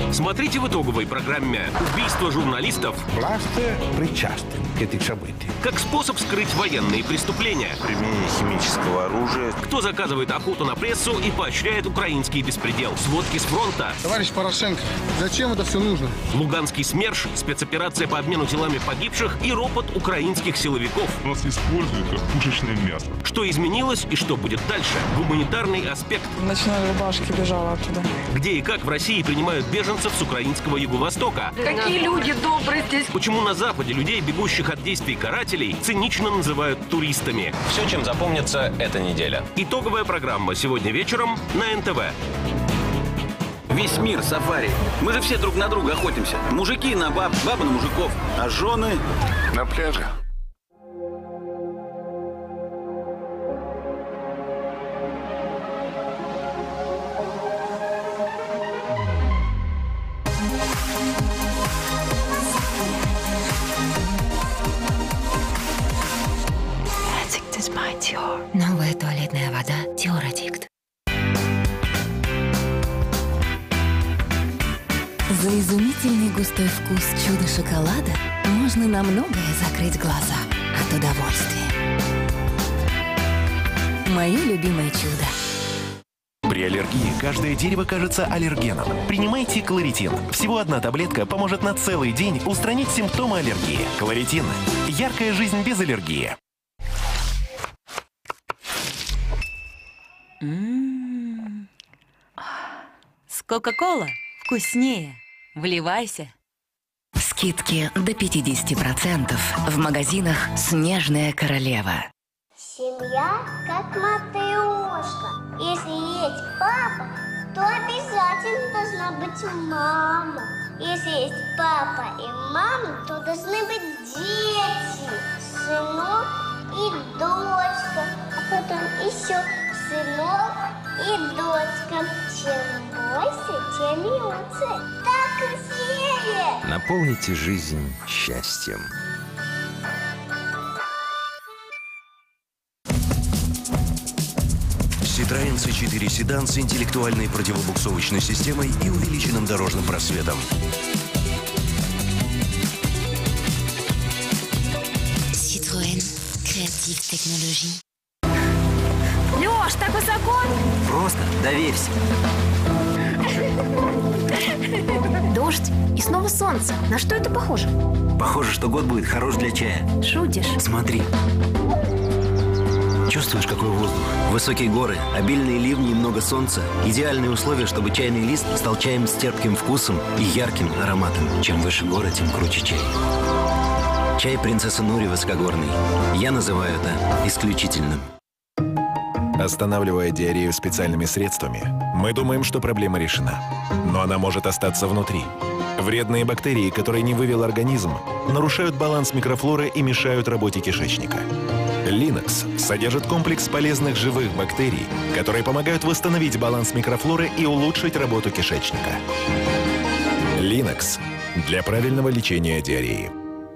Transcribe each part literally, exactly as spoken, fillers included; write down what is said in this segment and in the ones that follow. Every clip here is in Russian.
Смотрите в итоговой программе «Убийство журналистов». Власти причастны к этим событиям. Как способ скрыть военные преступления. Применение химического оружия. Кто заказывает охоту на прессу и поощряет украинский беспредел. Сводки с фронта. Товарищ Порошенко, зачем это все нужно? Луганский СМЕРШ, спецоперация по обмену телами погибших и ропот украинских силовиков. Нас используют как пушечное мясо. Что изменилось и что будет дальше? Гуманитарный аспект. В ночной рубашке бежала оттуда. Где и как в России принимают беженцев с украинского Юго-Востока? Какие люди добрые здесь. Почему на Западе людей, бегущих от действий карателей, цинично называют туристами? Все, чем запомнится эта неделя. Итоговая программа сегодня вечером на эн тэ вэ. Весь мир сафари. Мы же все друг на друга охотимся. Мужики на баб, бабы на мужиков, а жены На пляже. Новая туалетная вода Теорадикт. За изумительный густой вкус чудо-шоколада можно на многое закрыть глаза от удовольствия. Мое любимое чудо. При аллергии каждое дерево кажется аллергеном. Принимайте Кларитин. Всего одна таблетка поможет на целый день устранить симптомы аллергии. Кларитин. Яркая жизнь без аллергии. М-м-м. С Кока-Кола вкуснее. Вливайся. Скидки до пятидесяти процентов в магазинах «Снежная королева». Семья как матрешка. Если есть папа, то обязательно должна быть мама. Если есть папа и мама, то должны быть дети. Сынок и дочка. А потом еще сынок и дочка. Чем больше, тем лучше. Так красивее! Наполните жизнь счастьем. Citroën си четыре седан с интеллектуальной противобуксовочной системой и увеличенным дорожным просветом. Citroën. Креатив технологий. Лёш, так высоко? просто доверься. Дождь и снова солнце. На что это похоже? Похоже, что год будет хорош для чая. Шутишь? Смотри. Чувствуешь, какой воздух? Высокие горы, обильные ливни и много солнца. Идеальные условия, чтобы чайный лист стал чаем с терпким вкусом и ярким ароматом. Чем выше горы, тем круче чай. Чай принцессы Нури высокогорный. Я называю это исключительным. Останавливая диарею специальными средствами, мы думаем, что проблема решена. Но она может остаться внутри. Вредные бактерии, которые не вывел организм, нарушают баланс микрофлоры и мешают работе кишечника. Линокс содержит комплекс полезных живых бактерий, которые помогают восстановить баланс микрофлоры и улучшить работу кишечника. Линокс для правильного лечения диареи.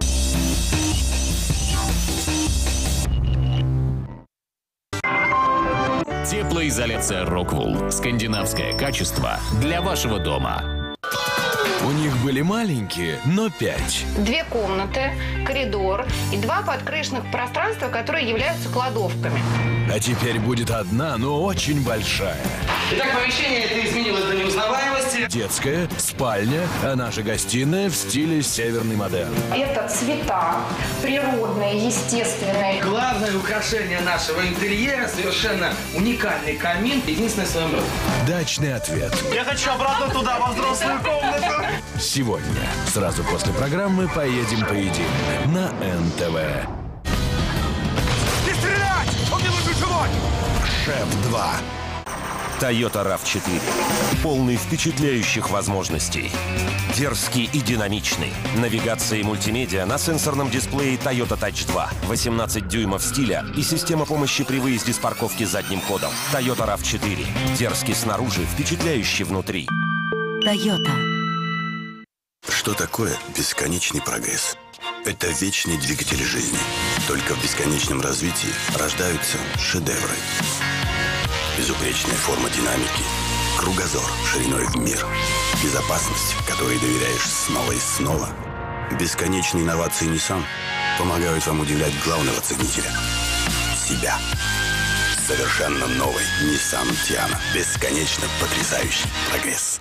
Теплоизоляция Rockwool. Скандинавское качество для вашего дома. У них были маленькие, но пять. Две комнаты, коридор и два подкрышных пространства, которые являются кладовками. А теперь будет одна, но очень большая. Итак, помещение это изменилось до неузнаваемости. Детская, спальня, а наша гостиная в стиле северный модерн. Это цвета, природные, естественные. Главное украшение нашего интерьера — совершенно уникальный камин, единственный в своем роде. Дачный ответ. Я хочу обратно туда, во взрослую комнату. Сегодня, сразу после программы «Поедем поедим» на эн тэ вэ. Не стрелять! Он мне нужен живой! Шеф два. Toyota рав четыре. Полный впечатляющих возможностей. Дерзкий и динамичный. Навигация и мультимедиа на сенсорном дисплее Toyota Touch два. восемнадцать дюймов стиля и система помощи при выезде с парковки задним ходом. Toyota рав четыре. Дерзкий снаружи, впечатляющий внутри. Toyota. Что такое бесконечный прогресс? Это вечный двигатель жизни. Только в бесконечном развитии рождаются шедевры. Безупречная форма динамики, Кругозор шириной в мир. Безопасность, которой доверяешь снова и снова. Бесконечные инновации Nissan помогают вам удивлять главного ценителя – себя. Совершенно новый Nissan Tiana. Бесконечно потрясающий прогресс.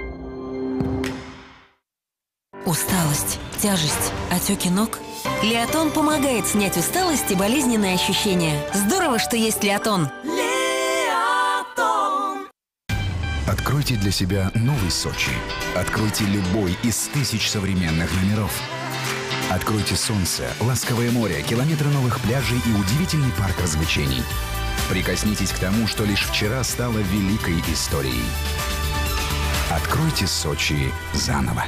Усталость, тяжесть, отеки ног? Лиатон помогает снять усталость и болезненные ощущения. Здорово, что есть Лиатон. Откройте для себя новый Сочи. Откройте любой из тысяч современных номеров. Откройте солнце, ласковое море, километры новых пляжей и удивительный парк развлечений. Прикоснитесь к тому, что лишь вчера стало великой историей. Откройте Сочи заново.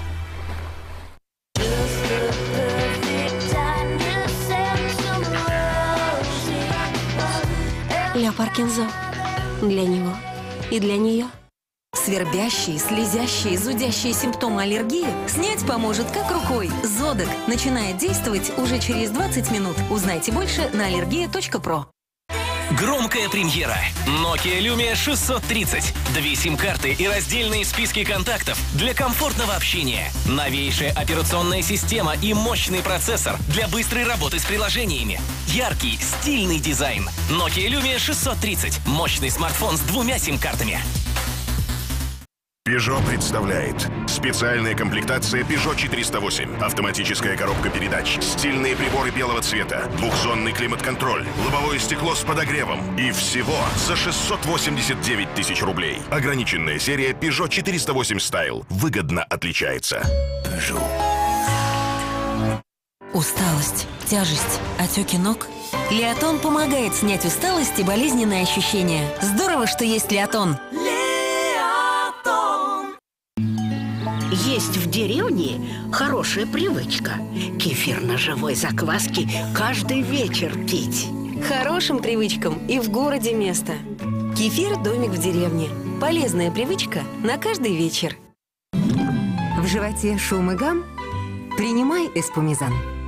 Ля Паркинзо. Для него и для нее. Свербящие, слезящие, зудящие симптомы аллергии снять поможет как рукой. Зодек начинает действовать уже через двадцать минут. Узнайте больше на аллергия точка про. Громкая премьера. Nokia Lumia шестьсот тридцать. Две сим-карты и раздельные списки контактов для комфортного общения. Новейшая операционная система и мощный процессор для быстрой работы с приложениями. Яркий, стильный дизайн. Nokia Lumia шестьсот тридцать. Мощный смартфон с двумя сим-картами. Peugeot представляет специальная комплектация Peugeot четыреста восемь. Автоматическая коробка передач, стильные приборы белого цвета, двухзонный климат-контроль, лобовое стекло с подогревом. И всего за шестьсот восемьдесят девять тысяч рублей. Ограниченная серия Peugeot четыреста восемь Style. Выгодно отличается. Peugeot. Усталость, тяжесть, отеки ног? Лиатон помогает снять усталость и болезненные ощущения. Здорово, что есть Лиатон. Есть в деревне хорошая привычка. Кефир на живой закваске каждый вечер пить. Хорошим привычкам и в городе место. Кефир «Домик в деревне». Полезная привычка на каждый вечер. В животе шум и гам? Принимай эспумизан.